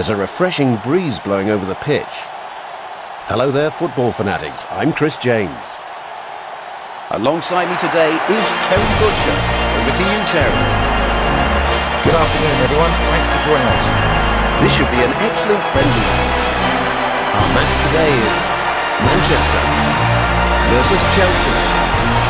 There's a refreshing breeze blowing over the pitch. Hello there, football fanatics. I'm Chris James. Alongside me today is Terry Butcher. Over to you, Terry. Good afternoon, everyone. Thanks for joining us. This should be an excellent friendly match. Our match today is Manchester versus Chelsea.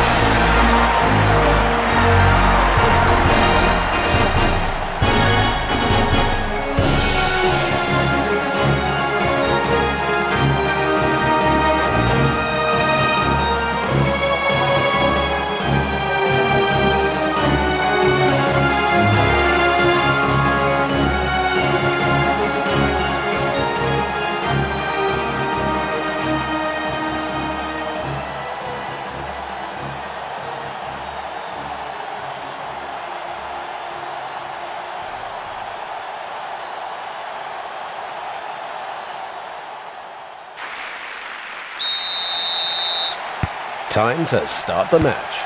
Time to start the match.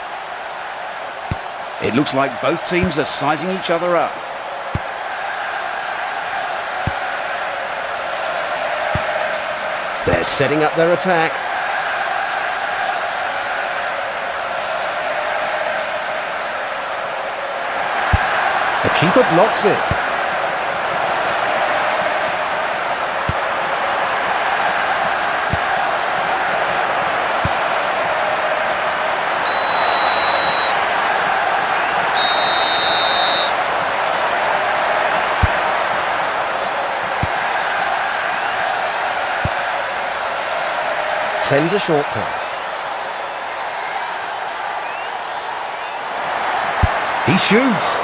It looks like both teams are sizing each other up. They're setting up their attack. The keeper blocks it. Sends a short pass. He shoots.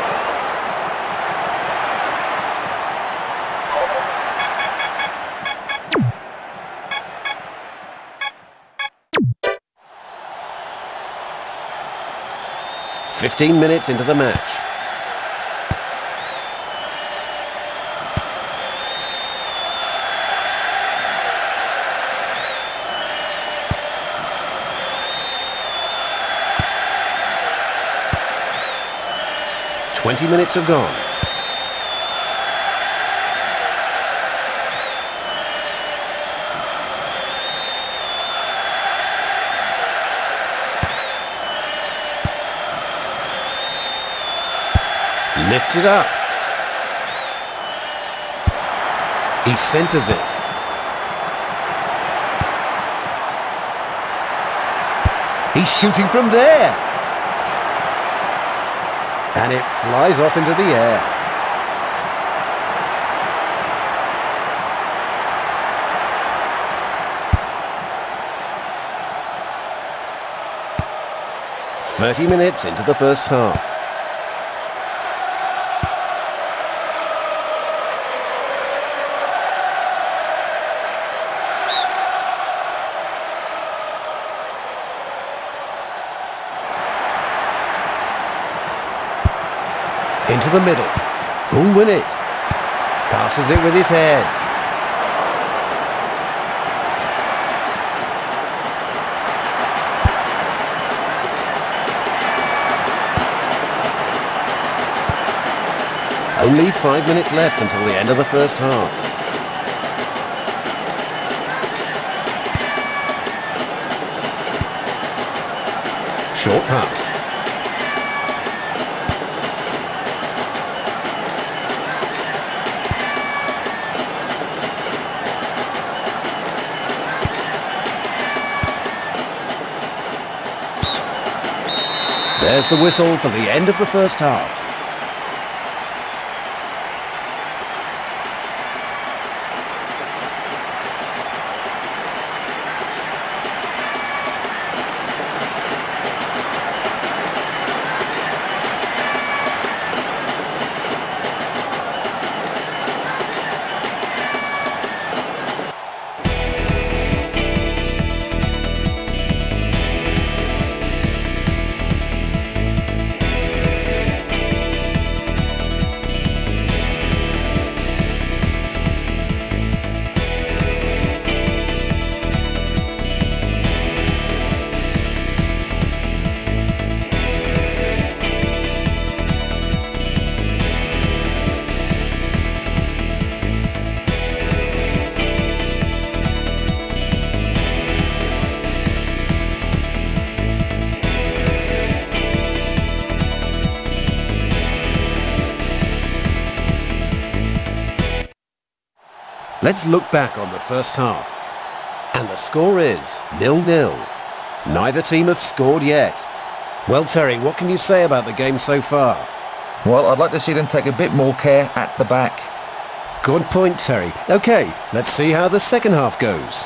"15 minutes into the match. "20 minutes have gone. Lifts it up. He centers it. He's shooting from there. And it flies off into the air. "30 minutes into the first half. Into the middle. Who'll win it? Passes it with his head. Only 5 minutes left until the end of the first half. Short pass. There's the whistle for the end of the first half. Let's look back on the first half. And the score is 0-0. Neither team have scored yet. Well, Terry, what can you say about the game so far? Well, I'd like to see them take a bit more care at the back. Good point, Terry. OK, let's see how the second half goes.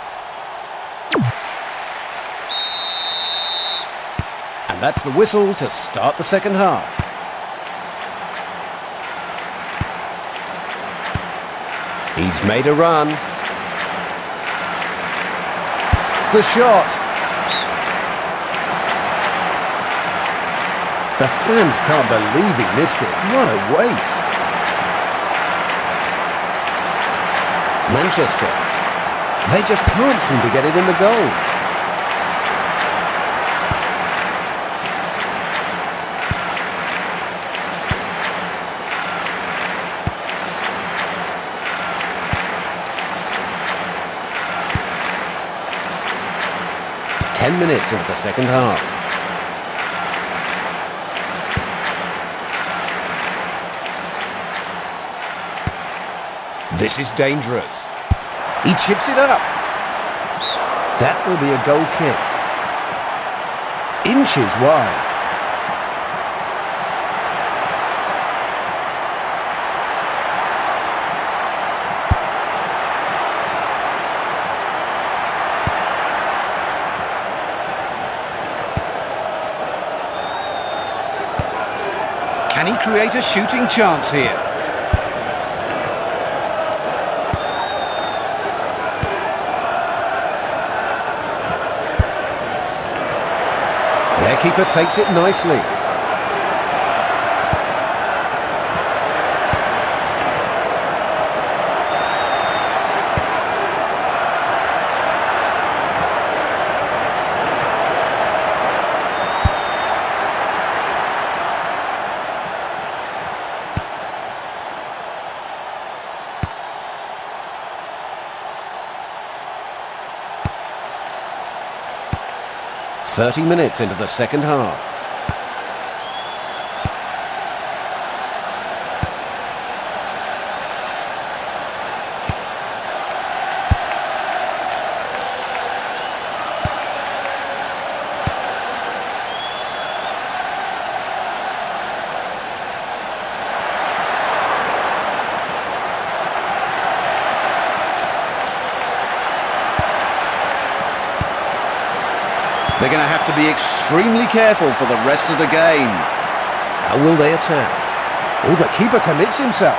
And that's the whistle to start the second half. He's made a run. The shot. The fans can't believe he missed it. What a waste. Manchester. They just can't seem to get it in the goal. Ten minutes into the second half. This is dangerous. He chips it up. That will be a goal kick. Inches wide. Can he create a shooting chance here? Their keeper takes it nicely. "30 minutes into the second half. They're going to have to be extremely careful for the rest of the game. How will they attack? Oh, the keeper commits himself.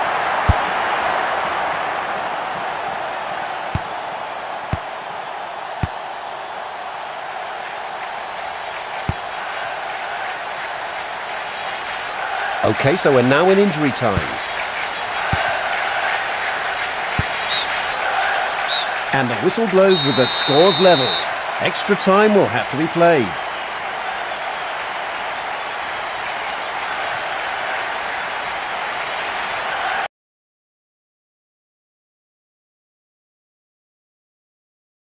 OK, so we're now in injury time. And the whistle blows with the scores level. Extra time will have to be played.